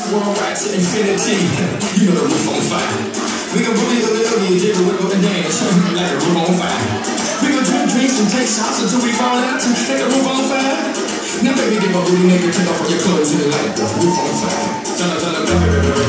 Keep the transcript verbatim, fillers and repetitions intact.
worldwide to infinity. You know the roof on fire. We gon' boogie, hoogie, hoogie, jiggle, wiggle, and dance like the roof on fire. We gon' drink drinks and take shots until we fall out like the roof on fire. Now baby, get my booty naked, take off all your clothes and light the roof on fire. Tell her, tell her, baby, baby, baby.